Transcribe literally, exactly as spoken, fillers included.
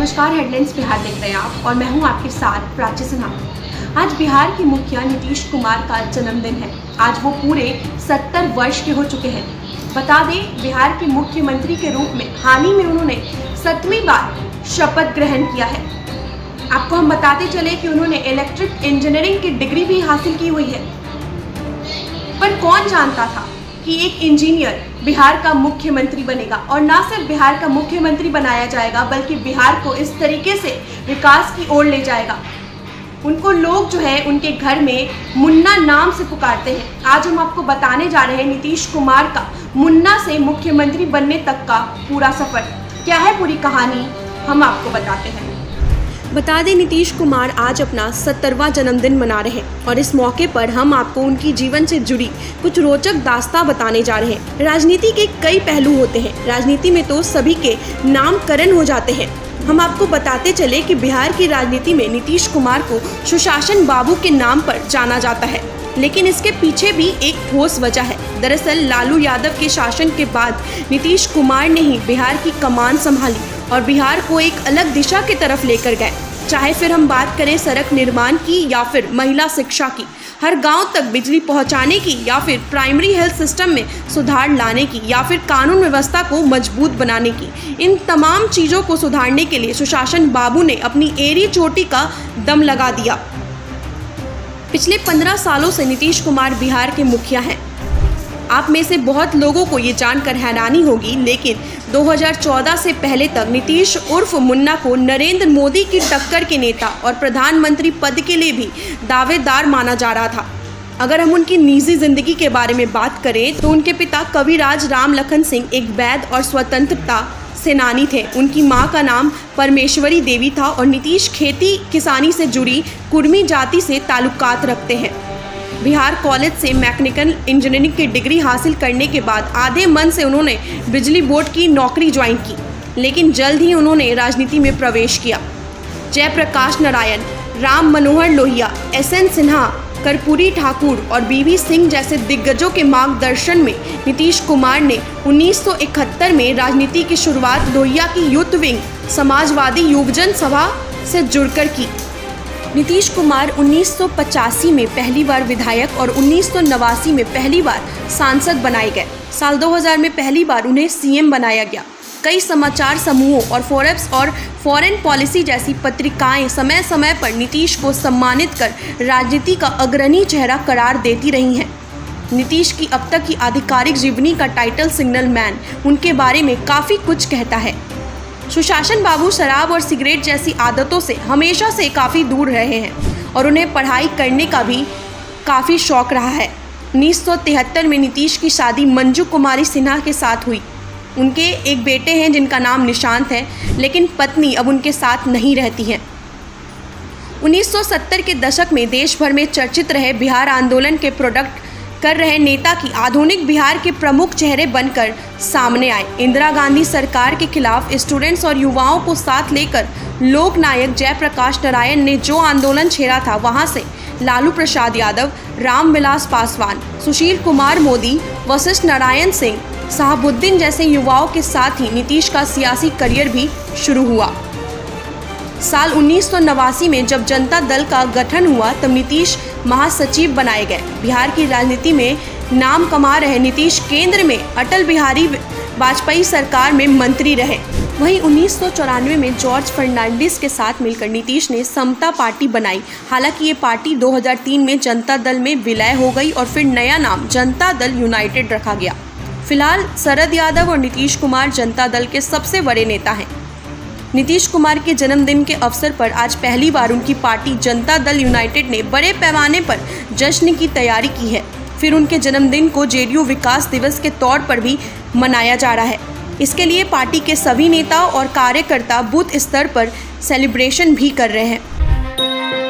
नमस्कार, हेडलाइंस बिहार देख रहे हैं आप और मैं हूं आपके साथ प्राची सिन्हा। आज बिहार के मुखिया नीतीश कुमार का जन्मदिन है। आज वो पूरे सत्तर वर्ष के हो चुके हैं। बता दें, बिहार के मुख्यमंत्री के रूप में हाल ही में उन्होंने सातवीं बार शपथ ग्रहण किया है। आपको हम बताते चले कि उन्होंने इलेक्ट्रिक इंजीनियरिंग की डिग्री भी हासिल की हुई है। पर कौन जानता था कि एक इंजीनियर बिहार का मुख्यमंत्री बनेगा, और ना सिर्फ बिहार का मुख्यमंत्री बनाया जाएगा बल्कि बिहार को इस तरीके से विकास की ओर ले जाएगा। उनको लोग जो है उनके घर में मुन्ना नाम से पुकारते हैं। आज हम आपको बताने जा रहे हैं नीतीश कुमार का मुन्ना से मुख्यमंत्री बनने तक का पूरा सफर। क्या है पूरी कहानी, हम आपको बताते हैं। बता दें, नीतीश कुमार आज अपना सत्तरवां जन्मदिन मना रहे हैं और इस मौके पर हम आपको उनकी जीवन से जुड़ी कुछ रोचक दास्तां बताने जा रहे हैं। राजनीति के कई पहलू होते हैं। राजनीति में तो सभी के नामकरण हो जाते हैं। हम आपको बताते चले कि बिहार की राजनीति में नीतीश कुमार को सुशासन बाबू के नाम पर जाना जाता है, लेकिन इसके पीछे भी एक ठोस वजह है। दरअसल लालू यादव के शासन के बाद नीतीश कुमार ने ही बिहार की कमान संभाली और बिहार को एक अलग दिशा की तरफ लेकर गए। चाहे फिर हम बात करें सड़क निर्माण की या फिर महिला शिक्षा की, हर गांव तक बिजली पहुंचाने की या फिर प्राइमरी हेल्थ सिस्टम में सुधार लाने की या फिर कानून व्यवस्था को मजबूत बनाने की, इन तमाम चीज़ों को सुधारने के लिए सुशासन बाबू ने अपनी एड़ी चोटी का दम लगा दिया। पिछले पंद्रह सालों से नीतीश कुमार बिहार के मुखिया हैं। आप में से बहुत लोगों को ये जानकर हैरानी होगी, लेकिन दो हज़ार चौदह से पहले तक नीतीश उर्फ मुन्ना को नरेंद्र मोदी की टक्कर के नेता और प्रधानमंत्री पद के लिए भी दावेदार माना जा रहा था। अगर हम उनकी निजी जिंदगी के बारे में बात करें तो उनके पिता कविराज राम लखन सिंह एक वैद्य और स्वतंत्रता सेनानी थे। उनकी मां का नाम परमेश्वरी देवी था और नीतीश खेती किसानी से जुड़ी कुर्मी जाति से ताल्लुकात रखते हैं। बिहार कॉलेज से मैकेनिकल इंजीनियरिंग की डिग्री हासिल करने के बाद आधे मन से उन्होंने बिजली बोर्ड की नौकरी ज्वाइन की, लेकिन जल्द ही उन्होंने राजनीति में प्रवेश किया। जयप्रकाश नारायण, राम मनोहर लोहिया, एस एन सिन्हा, कर्पूरी ठाकुर और बीवी सिंह जैसे दिग्गजों के मार्गदर्शन में नीतीश कुमार ने उन्नीस सौ इकहत्तर में राजनीति की शुरुआत लोहिया की यूथ विंग समाजवादी युवजन सभा से जुड़कर की। नीतीश कुमार उन्नीस सौ पचासी में पहली बार विधायक और उन्नीस सौ नवासी में पहली बार सांसद बनाए गए। साल दो हज़ार में पहली बार उन्हें सी एम बनाया गया। कई समाचार समूहों और फोर्ब्स और फॉरेन पॉलिसी जैसी पत्रिकाएं समय समय पर नीतीश को सम्मानित कर राजनीति का अग्रणी चेहरा करार देती रही हैं। नीतीश की अब तक की आधिकारिक जीवनी का टाइटल सिग्नल मैन उनके बारे में काफ़ी कुछ कहता है। सुशासन बाबू शराब और सिगरेट जैसी आदतों से हमेशा से काफ़ी दूर रहे हैं और उन्हें पढ़ाई करने का भी काफ़ी शौक रहा है। उन्नीस सौ तिहत्तर में नीतीश की शादी मंजू कुमारी सिन्हा के साथ हुई। उनके एक बेटे हैं जिनका नाम निशांत है, लेकिन पत्नी अब उनके साथ नहीं रहती हैं। उन्नीस सौ सत्तर के दशक में देश भर में चर्चित रहे बिहार आंदोलन के प्रोडक्ट कर रहे नेता की आधुनिक बिहार के प्रमुख चेहरे बनकर सामने आए। इंदिरा गांधी सरकार के खिलाफ स्टूडेंट्स और युवाओं को साथ लेकर लोकनायक जयप्रकाश नारायण ने जो आंदोलन छेड़ा था, वहां से लालू प्रसाद यादव, रामविलास पासवान, सुशील कुमार मोदी, वशिष्ठ नारायण सिंह, शहाबुद्दीन जैसे युवाओं के साथ ही नीतीश का सियासी करियर भी शुरू हुआ। साल उन्नीस सौ नवासी में जब जनता दल का गठन हुआ तब नीतीश महासचिव बनाए गए। बिहार की राजनीति में नाम कमा रहे नीतीश केंद्र में अटल बिहारी वाजपेयी सरकार में मंत्री रहे। वहीं उन्नीस सौ चौरानवे में जॉर्ज फर्नांडिस के साथ मिलकर नीतीश ने समता पार्टी बनाई। हालांकि ये पार्टी दो हज़ार तीन में जनता दल में विलय हो गई और फिर नया नाम जनता दल यूनाइटेड रखा गया। फिलहाल शरद यादव और नीतीश कुमार जनता दल के सबसे बड़े नेता हैं। नीतीश कुमार के जन्मदिन के अवसर पर आज पहली बार उनकी पार्टी जनता दल यूनाइटेड ने बड़े पैमाने पर जश्न की तैयारी की है। फिर उनके जन्मदिन को जे डी यू विकास दिवस के तौर पर भी मनाया जा रहा है। इसके लिए पार्टी के सभी नेता और कार्यकर्ता बूथ स्तर पर सेलिब्रेशन भी कर रहे हैं।